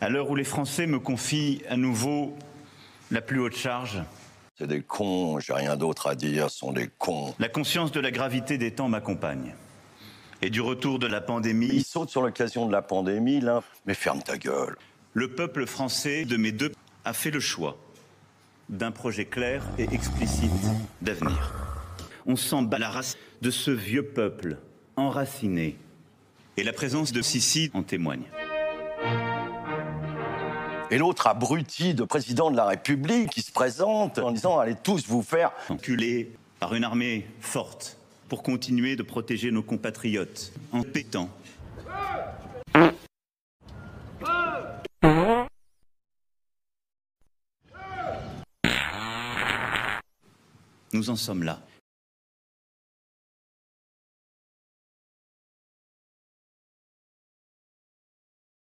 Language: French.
À l'heure où les Français me confient à nouveau la plus haute charge, c'est des cons, j'ai rien d'autre à dire, ce sont des cons. La conscience de la gravité des temps m'accompagne. Et du retour de la pandémie... Ils sautent sur l'occasion de la pandémie, là. Mais ferme ta gueule. Le peuple français, de mes deux, a fait le choix d'un projet clair et explicite d'avenir. On s'en bat la race de ce vieux peuple enraciné. Et la présence de Sissi en témoigne. Et l'autre abruti de président de la République qui se présente en disant « Allez tous vous faire... » Enculé par une armée forte pour continuer de protéger nos compatriotes en pétant. Nous en sommes là.